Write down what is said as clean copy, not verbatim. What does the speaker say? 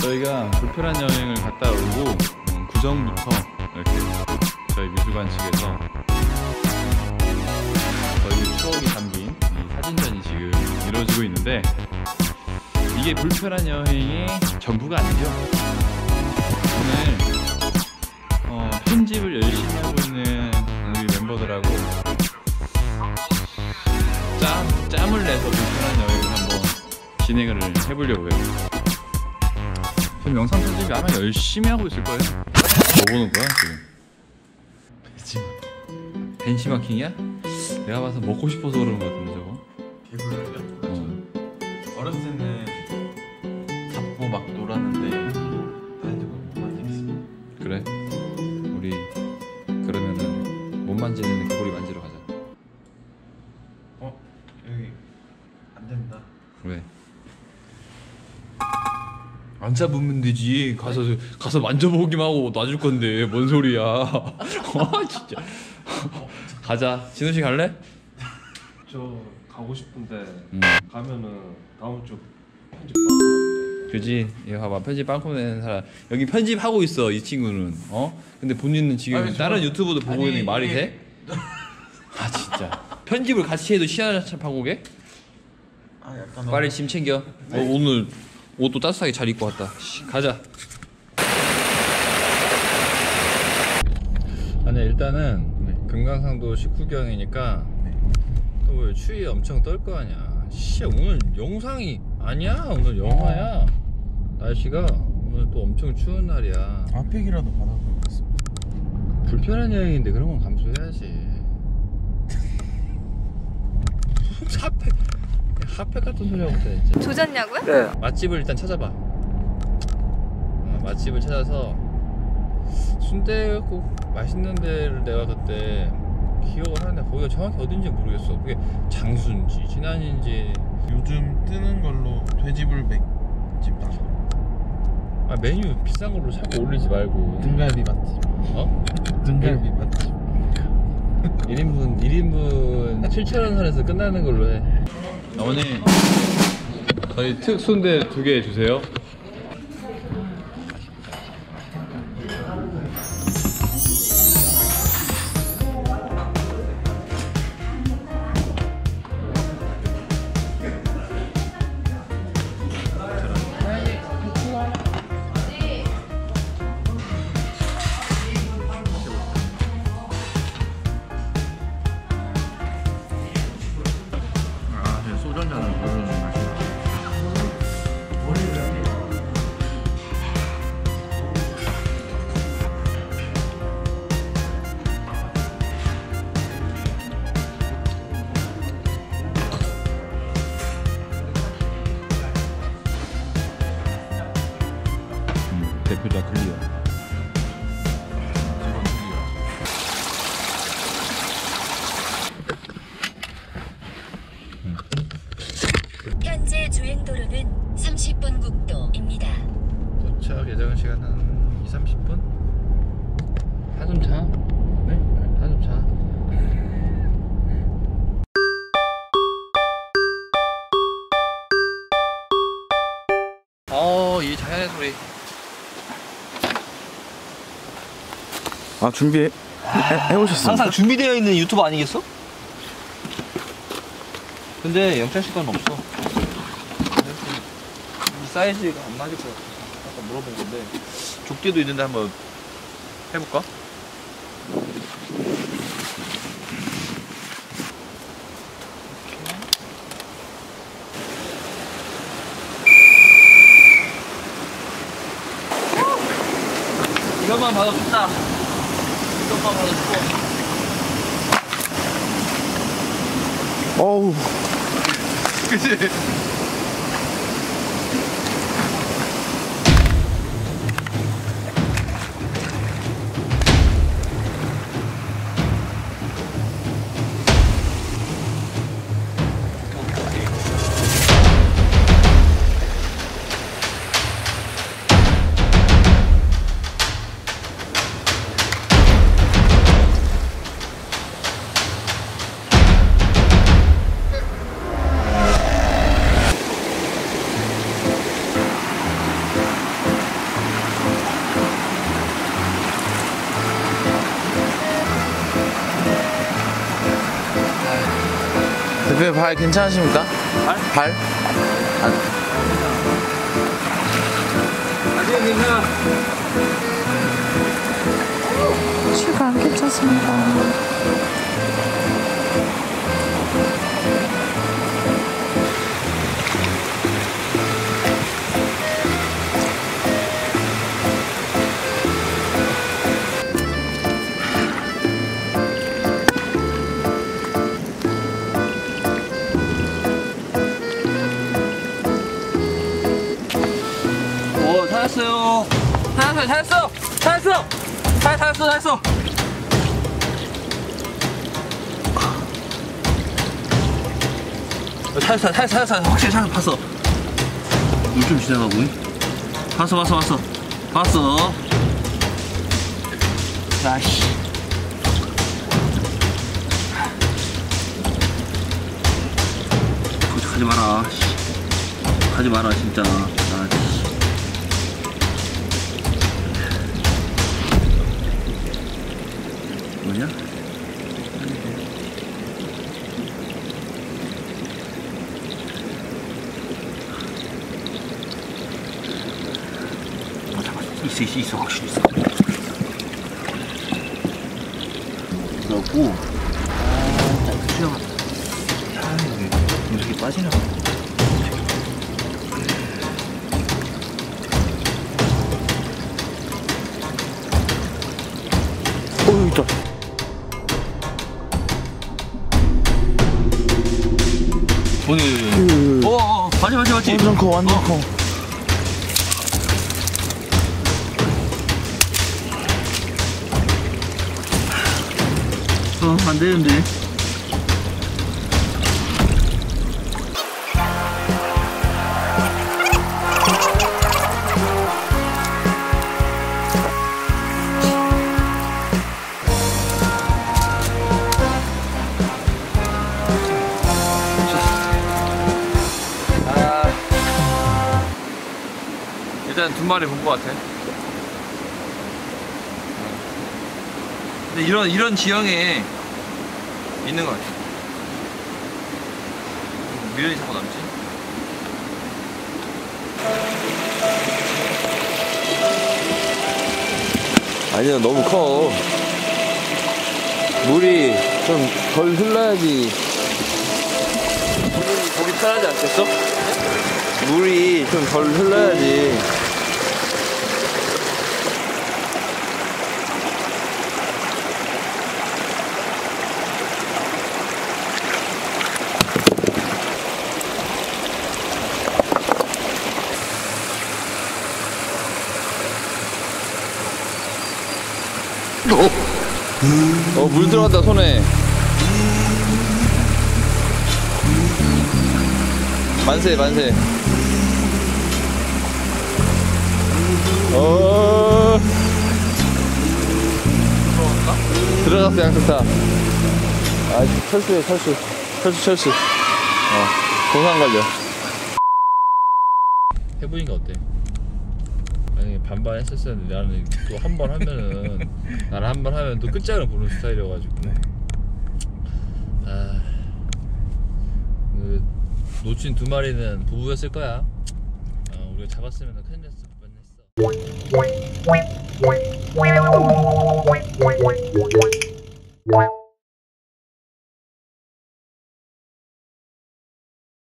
저희가 불편한 여행을 갔다 오고 그 전부터 이렇게 저희 미술관 측에서 저희 추억이 담긴 이 사진전이 지금 이루어지고 있는데, 이게 불편한 여행의 전부가 아니죠. 오늘 편집을 열심히 하고 있는 우리 멤버들하고 짬을 내서 불편한 여행을 한번 진행을 해보려고요. 지금 영상 편집이 아마 열심히 하고 있을 거예요. 뭐 보는 거야 지금? 벤치마킹이야? 내가 봐서 먹고 싶어서 그러는 거 같은데 저거? 개불러요? 어렸을 때는 잡고 막 놀았는데 나이도 못 만지겠습니다. 그래? 우리 그러면은 못 만지는 개구리 만지러 가자. 여기 안 된다. 왜? 안 잡으면 되지. 가서 만져보기만 하고 놔줄 건데 뭔 소리야? 진짜. 가자. 진우 씨 갈래? 저 가고 싶은데 가면은 다음 주 편집 그지? 이거 봐봐, 편집 빵꾸 내는 사람 여기 편집하고 있어 이 친구는. 근데 본인은 지금 아니, 다른 유튜브도 보고 있는 게 말이 돼? 아 진짜. 편집을 같이 해도 시야차 파고게? 약간 빨리 짐 챙겨. 오늘 옷도 따뜻하게 잘 입고 왔다. 가자. 아니 일단은 금강산도 19경이니까 또 추위 엄청 떨 거 아니야. 오늘 영상이 아니야. 오늘 영화야. 날씨가 오늘 또 엄청 추운 날이야. 핫팩이라도 받아보겠습니다. 불편한 여행인데 그런 건 감수해야지. 핫팩 같은 소리 하고 있다 진짜. 조졌냐고요? 네. 맛집을 일단 찾아봐. 맛집을 찾아서 순댓국 맛있는 데를 내가 그때 기억을 하는데 거기가 정확히 어딘지 모르겠어. 그게 장수인지 진안인지. 요즘 뜨는 걸로 돼지불 맥집 나와. 메뉴 비싼 걸로 자꾸 올리지 말고. 등갈비 맛집. 등갈비 맛집. 1인분 7,000원 선에서 끝나는 걸로 해. 어머니, 저희 특 순대 2개 주세요. 소주 한 잔을 부르는 맛이. 대표자 클리어. 현재 주행도로는 30분 국도입니다. 도착 예정 시간 한 20-30분? 한숨 자? 네? 한숨 자. 이 자연의 소리. 준비해 오셨어? 항상 준비되어 있는 유튜버 아니겠어? 근데 영찬 씨건 없어. 이 사이즈가 안 맞을 것 같아. 아까 물어본 건데 좁게도 있는데 한번 해볼까? 이것만 봐도 좋다. 이것만 봐도 좋고. 어우. 그치? 대표님 발 괜찮으십니까? 발? 발? 슈가 안 괜찮습니다. 찾았어요. 찾았어. 찾았어. 확실히 찾았어. 물 좀 지나가고. 봤어. 아씨. 가지 마라 진짜. 뭐냐? 있어 확실히 있어. 그렇고 수영하다. 이렇게 빠지나? 있다. 어디? 맞지. 완전 커. 안 되는데. 일단 2마리 본 것 같아. 근데 이런 지형에 있는 것 같아. 미련이 자꾸 남지. 아니야, 너무 커. 물이 좀 덜 흘러야지. 고기 편하지 않겠어? 물이 좀 덜 흘러야지. 물 들어갔다 손에. 만세. 들어갔어 양쪽 다. 철수해 철수. 동상 걸려. 해보니까 어때? 아니 반반 했었는데 나는 또 한 번 하면은 나는 한 번 하면 또 끝장을 보는 스타일이어가지고. 놓친 2마리는 부부였을 거야. 우리가 잡았으면 큰일 났을 뻔했어.